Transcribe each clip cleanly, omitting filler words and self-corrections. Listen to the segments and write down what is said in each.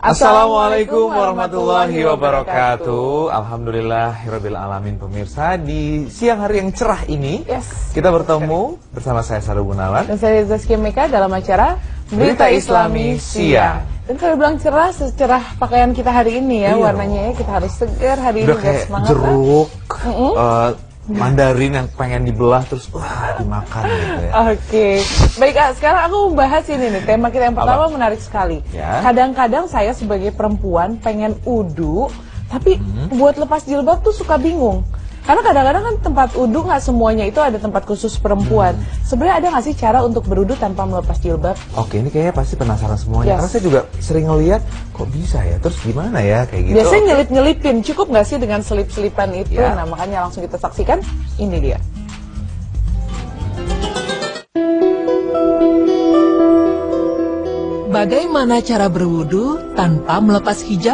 Assalamualaikum warahmatullahi wabarakatuh. Alhamdulillahirabbil alamin, pemirsa. Di siang hari yang cerah ini, kita bertemu bersama saya Saru Gunawan dan saya Zaskia Meka dalam acara Berita Islami Siang. Dan kalau bilang cerah, secerah pakaian kita hari ini ya, warnanya ya, kita harus segar hari ini. Udah kayak jeruk, mandarin yang pengen dibelah terus dimakan gitu ya. Oke. Baik, sekarang aku membahas ini nih, tema kita yang pertama menarik sekali. Kadang-kadang saya sebagai perempuan pengen wudu, tapi buat lepas jilbab tuh suka bingung. Karena kadang-kadang kan tempat wudu nggak semuanya itu ada tempat khusus perempuan. Sebenarnya ada nggak sih cara untuk berwudu tanpa melepas jilbab? Oke, ini kayaknya pasti penasaran semuanya. Karena saya juga sering ngeliat, kok bisa ya? Terus gimana ya kayak gitu? Biasanya nyelip-nyelipin, cukup nggak sih dengan selip-selipan itu? Nah, makanya langsung kita saksikan. Ini dia. Bagaimana cara berwudu tanpa melepas hijab?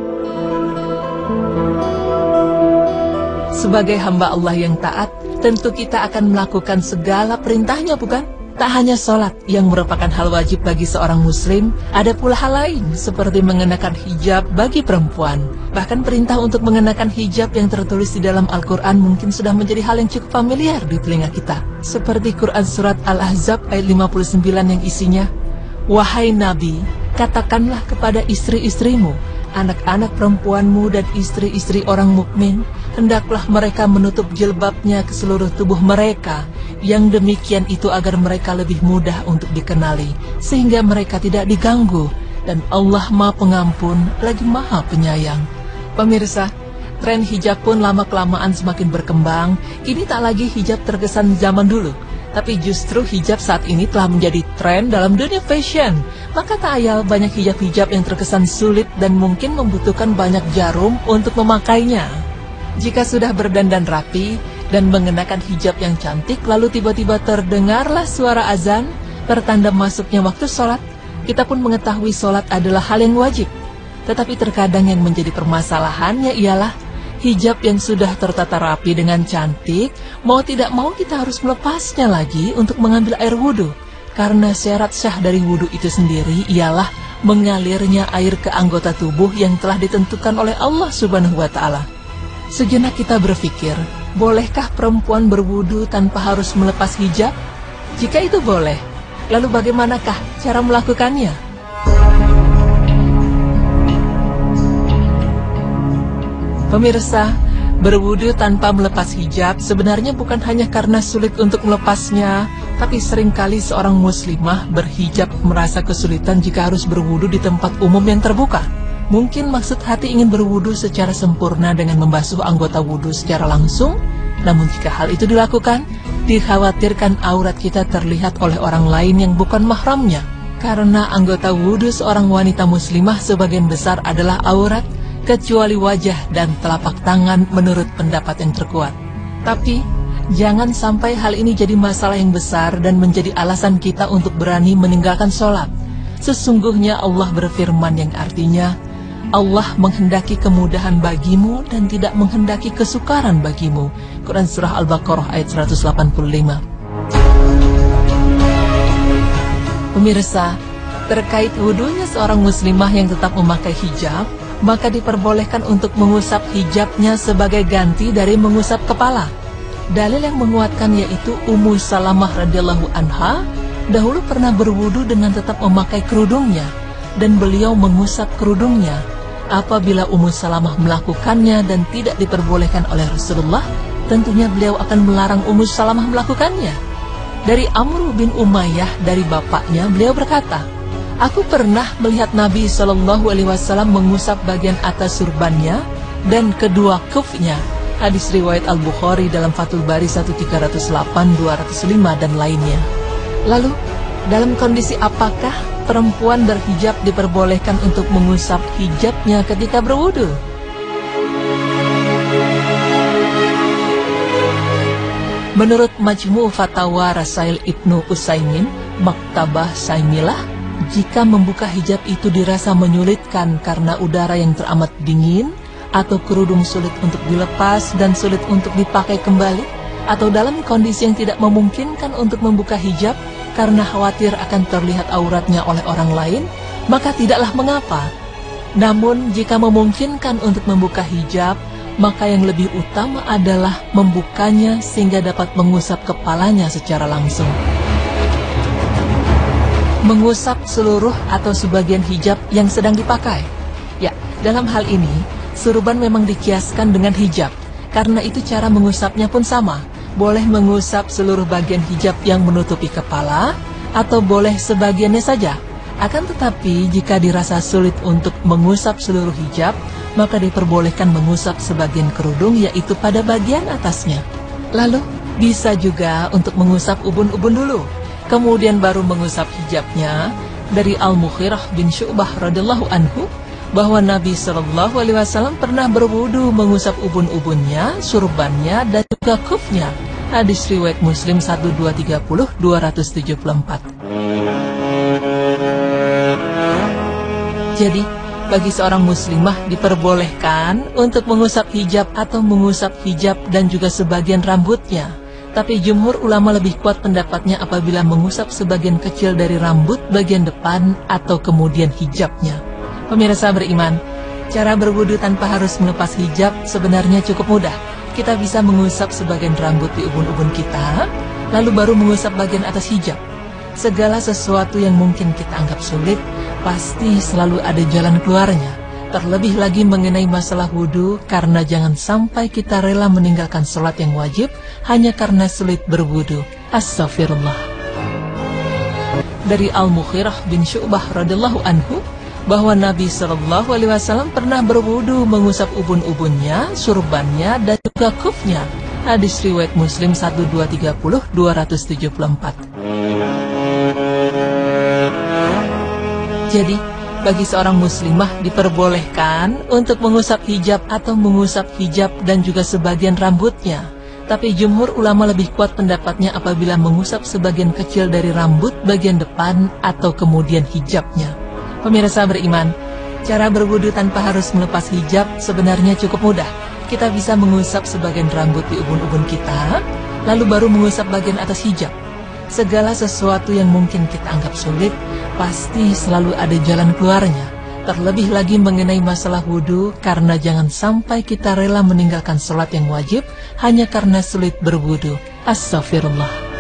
Sebagai hamba Allah yang taat, tentu kita akan melakukan segala perintahnya, bukan? Tak hanya sholat yang merupakan hal wajib bagi seorang muslim, ada pula hal lain seperti mengenakan hijab bagi perempuan. Bahkan perintah untuk mengenakan hijab yang tertulis di dalam Al-Quran mungkin sudah menjadi hal yang cukup familiar di telinga kita. Seperti Quran Surat Al-Ahzab ayat 59 yang isinya, "Wahai Nabi, katakanlah kepada istri-istrimu, anak-anak perempuanmu dan istri-istri orang mukmin, hendaklah mereka menutup jilbabnya ke seluruh tubuh mereka. Yang demikian itu agar mereka lebih mudah untuk dikenali, sehingga mereka tidak diganggu. Dan Allah Maha Pengampun lagi Maha Penyayang." Pemirsa, tren hijab pun lama-kelamaan semakin berkembang. Kini tak lagi hijab terkesan zaman dulu, tapi justru hijab saat ini telah menjadi tren dalam dunia fashion. Maka tak ayal banyak hijab-hijab yang terkesan sulit dan mungkin membutuhkan banyak jarum untuk memakainya. Jika sudah berdandan rapi dan mengenakan hijab yang cantik, lalu tiba-tiba terdengarlah suara azan, pertanda masuknya waktu sholat, kita pun mengetahui sholat adalah hal yang wajib. Tetapi terkadang yang menjadi permasalahannya ialah hijab yang sudah tertata rapi dengan cantik, mau tidak mau kita harus melepasnya lagi untuk mengambil air wudhu. Karena syarat syah dari wudhu itu sendiri ialah mengalirnya air ke anggota tubuh yang telah ditentukan oleh Allah Subhanahu wa Ta'ala. Sejenak kita berpikir, bolehkah perempuan berwudu tanpa harus melepas hijab? Jika itu boleh, lalu bagaimanakah cara melakukannya? Pemirsa, berwudu tanpa melepas hijab sebenarnya bukan hanya karena sulit untuk melepasnya, tapi seringkali seorang muslimah berhijab merasa kesulitan jika harus berwudu di tempat umum yang terbuka. Mungkin maksud hati ingin berwudu secara sempurna dengan membasuh anggota wudu secara langsung, namun jika hal itu dilakukan, dikhawatirkan aurat kita terlihat oleh orang lain yang bukan mahramnya. Karena anggota wudu seorang wanita muslimah sebagian besar adalah aurat, kecuali wajah dan telapak tangan menurut pendapat yang terkuat. Tapi, jangan sampai hal ini jadi masalah yang besar dan menjadi alasan kita untuk berani meninggalkan sholat. Sesungguhnya Allah berfirman yang artinya, Allah menghendaki kemudahan bagimu dan tidak menghendaki kesukaran bagimu. Quran Surah Al-Baqarah ayat 185. Pemirsa, terkait wudunya seorang muslimah yang tetap memakai hijab, maka diperbolehkan untuk mengusap hijabnya sebagai ganti dari mengusap kepala. Dalil yang menguatkan yaitu Ummu Salamah radhiyallahu anha dahulu pernah berwudu dengan tetap memakai kerudungnya, dan beliau mengusap kerudungnya. Apabila Ummu Salamah melakukannya dan tidak diperbolehkan oleh Rasulullah, tentunya beliau akan melarang Ummu Salamah melakukannya. Dari Amr bin Umayyah, dari bapaknya, beliau berkata, "Aku pernah melihat Nabi SAW mengusap bagian atas surbannya dan kedua kufnya." Hadis riwayat Al-Bukhari dalam Fathul Bari 1308, 205 dan lainnya. Lalu, dalam kondisi apakah perempuan berhijab diperbolehkan untuk mengusap hijabnya ketika berwudu? Menurut Majmu' Fatawa Rasail Ibnu Utsaimin, Maktabah Saimilah, jika membuka hijab itu dirasa menyulitkan karena udara yang teramat dingin, atau kerudung sulit untuk dilepas dan sulit untuk dipakai kembali, atau dalam kondisi yang tidak memungkinkan untuk membuka hijab karena khawatir akan terlihat auratnya oleh orang lain, maka tidaklah mengapa. Namun, jika memungkinkan untuk membuka hijab, maka yang lebih utama adalah membukanya sehingga dapat mengusap kepalanya secara langsung. Mengusap seluruh atau sebagian hijab yang sedang dipakai. Ya, dalam hal ini, surban memang dikiaskan dengan hijab, karena itu cara mengusapnya pun sama. Boleh mengusap seluruh bagian hijab yang menutupi kepala, atau boleh sebagiannya saja. Akan tetapi, jika dirasa sulit untuk mengusap seluruh hijab, maka diperbolehkan mengusap sebagian kerudung, yaitu pada bagian atasnya. Lalu, bisa juga untuk mengusap ubun-ubun dulu, kemudian baru mengusap hijabnya. Dari Al-Mughirah bin Syu'bah radhiyallahu anhu, bahwa Nabi SAW pernah berwudu mengusap ubun-ubunnya, surbannya, dan juga khufnya. Hadis riwayat Muslim 1230-274. Jadi, bagi seorang muslimah diperbolehkan untuk mengusap hijab atau mengusap hijab dan juga sebagian rambutnya. Tapi jumhur ulama lebih kuat pendapatnya apabila mengusap sebagian kecil dari rambut bagian depan atau kemudian hijabnya. Pemirsa beriman, cara berwudu tanpa harus melepas hijab sebenarnya cukup mudah. Kita bisa mengusap sebagian rambut di ubun-ubun kita, lalu baru mengusap bagian atas hijab. Segala sesuatu yang mungkin kita anggap sulit, pasti selalu ada jalan keluarnya. Terlebih lagi mengenai masalah wudu, karena jangan sampai kita rela meninggalkan sholat yang wajib hanya karena sulit berwudu. Astaghfirullah. Dari Al-Mughirah bin Syu'bah radhiyallahu anhu, bahwa Nabi SAW pernah berwudu mengusap ubun-ubunnya, surbannya, dan juga khufnya. Hadis riwayat Muslim 1230-274. Jadi, bagi seorang muslimah diperbolehkan untuk mengusap hijab atau mengusap hijab dan juga sebagian rambutnya. Tapi jumhur ulama lebih kuat pendapatnya apabila mengusap sebagian kecil dari rambut bagian depan atau kemudian hijabnya. Pemirsa beriman, cara berwudu tanpa harus melepas hijab sebenarnya cukup mudah. Kita bisa mengusap sebagian rambut di ubun-ubun kita, lalu baru mengusap bagian atas hijab. Segala sesuatu yang mungkin kita anggap sulit, pasti selalu ada jalan keluarnya. Terlebih lagi mengenai masalah wudu, karena jangan sampai kita rela meninggalkan sholat yang wajib hanya karena sulit berwudu. Astaghfirullah.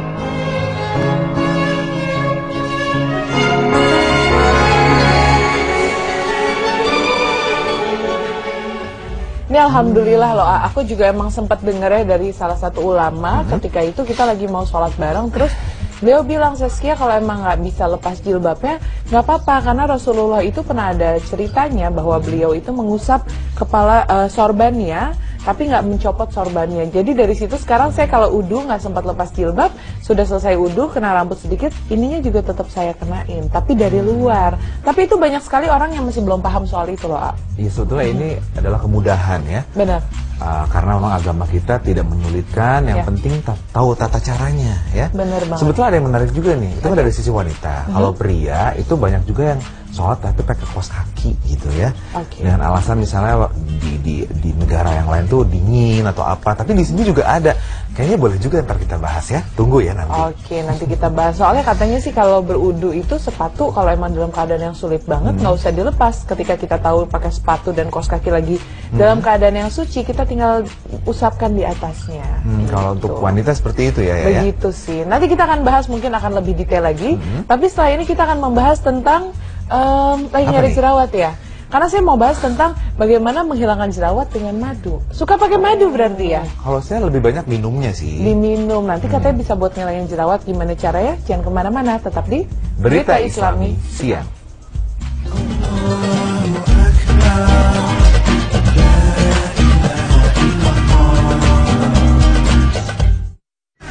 Ini alhamdulillah loh, aku juga emang sempat dengar ya dari salah satu ulama. Ketika itu kita lagi mau sholat bareng, terus beliau bilang, Saskia kalau emang nggak bisa lepas jilbabnya nggak apa-apa, karena Rasulullah itu pernah ada ceritanya bahwa beliau itu mengusap kepala sorbannya, tapi nggak mencopot sorbannya. Jadi dari situ sekarang saya kalau udu nggak sempat lepas jilbab, sudah selesai udu kena rambut sedikit, ininya juga tetap saya kenain, tapi dari luar. Tapi itu banyak sekali orang yang masih belum paham soal itu loh. Iya, sebetulnya ini adalah kemudahan ya. Benar. Karena memang agama kita tidak menyulitkan, yang penting tahu tata caranya ya. Benar banget. Sebetulnya ada yang menarik juga nih, itu dari sisi wanita. Kalau pria itu banyak juga yang sholat tapi pakai kaos kaki gitu ya. Dengan alasan misalnya di negara yang lain tuh dingin atau apa, tapi di sini juga ada. Kayaknya boleh juga ntar kita bahas ya. Tunggu ya nanti. Oke, nanti kita bahas. Soalnya katanya sih kalau berudu itu sepatu kalau emang dalam keadaan yang sulit banget nggak usah dilepas. Ketika kita tahu pakai sepatu dan kaos kaki lagi dalam keadaan yang suci, kita tinggal usapkan di atasnya. Kalau untuk wanita seperti itu ya. Begitu sih. Nanti kita akan bahas, mungkin akan lebih detail lagi. Tapi setelah ini kita akan membahas tentang lagi nyari jerawat ya. Karena saya mau bahas tentang bagaimana menghilangkan jerawat dengan madu. Suka pakai madu berarti ya? Kalau saya lebih banyak minumnya sih. Diminum, nanti katanya bisa buat ngilangin jerawat. Gimana caranya? Jangan kemana-mana, tetap di Berita Islami Siang.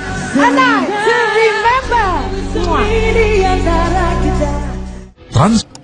Anak, remember semua. Trans